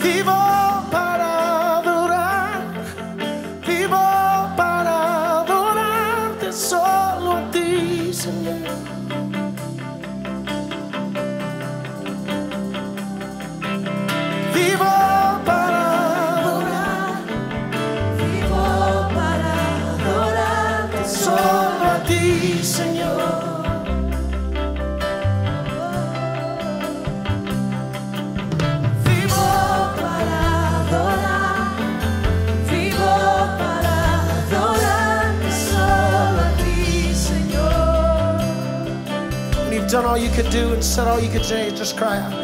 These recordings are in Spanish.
Vivo para adorar, vivo para adorarte solo a ti, Señor. Vivo para adorar, Vivo para adorarte solo a ti, Señor. Vivo para adorar, vivo para adorarte solo a ti, Señor. When you've done all you could do and said all you could say, just cry out.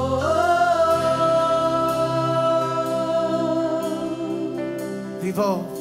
Vivo.